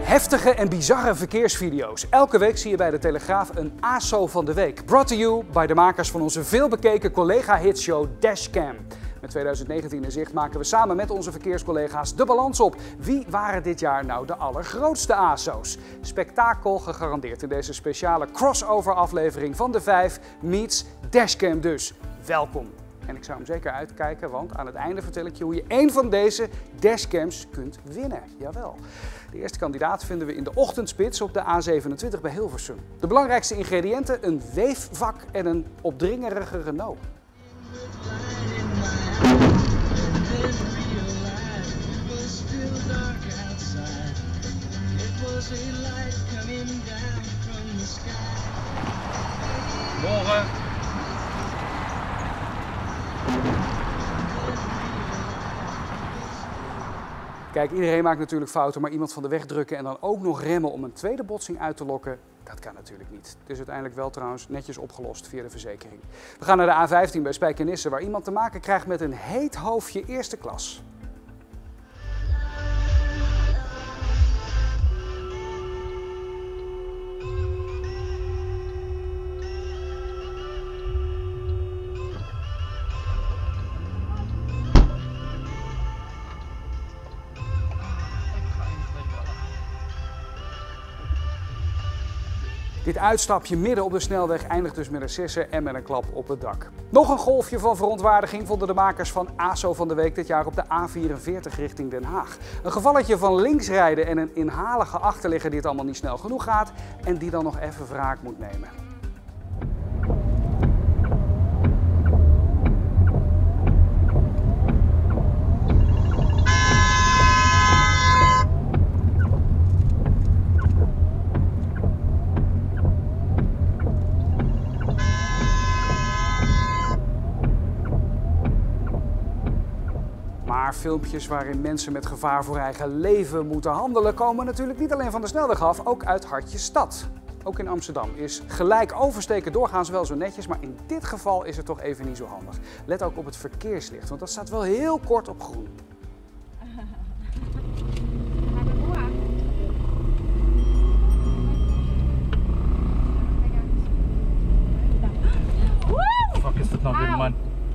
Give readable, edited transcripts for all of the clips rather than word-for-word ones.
Heftige en bizarre verkeersvideo's. Elke week zie je bij de Telegraaf een ASO van de week. Brought to you by de makers van onze veelbekeken collega-hitshow Dashcam. Met 2019 in zicht maken we samen met onze verkeerscollega's de balans op. Wie waren dit jaar nou de allergrootste ASO's? Spektakel gegarandeerd in deze speciale crossover aflevering van de 5 meets Dashcam dus. Welkom! En ik zou hem zeker uitkijken, want aan het einde vertel ik je hoe je één van deze dashcams kunt winnen. Jawel. De eerste kandidaat vinden we in de ochtendspits op de A27 bij Hilversum. De belangrijkste ingrediënten: een weefvak en een opdringerige Renault. Morgen. Kijk, iedereen maakt natuurlijk fouten, maar iemand van de weg drukken en dan ook nog remmen om een tweede botsing uit te lokken, dat kan natuurlijk niet. Het is uiteindelijk wel trouwens netjes opgelost via de verzekering. We gaan naar de A15 bij Spijkenisse, waar iemand te maken krijgt met een heet hoofdje eerste klas. Dit uitstapje midden op de snelweg eindigt dus met een sisser en met een klap op het dak. Nog een golfje van verontwaardiging vonden de makers van ASO van de week dit jaar op de A44 richting Den Haag. Een gevalletje van links rijden en een inhalige achterligger die het allemaal niet snel genoeg gaat en die dan nog even wraak moet nemen. Maar filmpjes waarin mensen met gevaar voor eigen leven moeten handelen komen natuurlijk niet alleen van de snelweg af, ook uit hartje stad. Ook in Amsterdam is gelijk oversteken doorgaans wel zo netjes, maar in dit geval is het toch even niet zo handig. Let ook op het verkeerslicht, want dat staat wel heel kort op groen. Fuck is dat nou weer, man?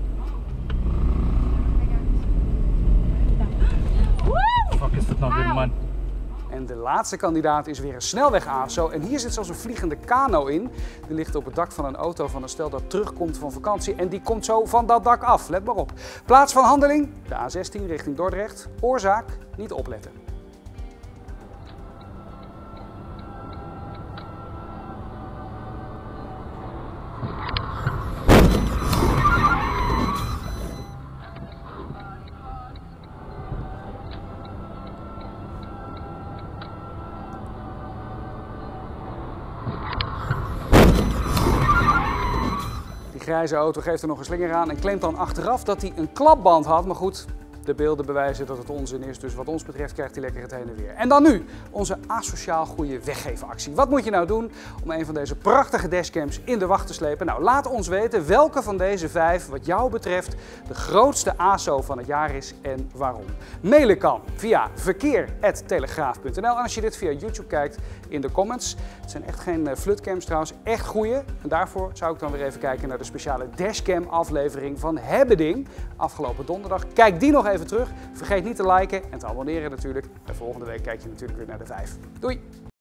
Is dat nou weer, man? En de laatste kandidaat is weer een snelweg-ASO. En hier zit zelfs een vliegende kano in. Die ligt op het dak van een auto van een stel dat terugkomt van vakantie. En die komt zo van dat dak af. Let maar op. Plaats van handeling: de A16 richting Dordrecht. Oorzaak: niet opletten. Die grijze auto geeft er nog een slinger aan en claimt dan achteraf dat hij een klapband had. Maar goed, de beelden bewijzen dat het onzin is. Dus wat ons betreft krijgt hij lekker het heen en weer. En dan nu, onze asociaal goede weggevenactie. Wat moet je nou doen om een van deze prachtige dashcams in de wacht te slepen? Nou, laat ons weten welke van deze 5 wat jou betreft de grootste ASO van het jaar is en waarom. Mailen kan via verkeer@telegraaf.nl. En als je dit via YouTube kijkt, in de comments. Het zijn echt geen flutcams trouwens, echt goeie. En daarvoor zou ik dan weer even kijken naar de speciale Dashcam aflevering van Hebbeding afgelopen donderdag. Kijk die nog even terug. Vergeet niet te liken en te abonneren natuurlijk. En volgende week kijk je natuurlijk weer naar de 5. Doei!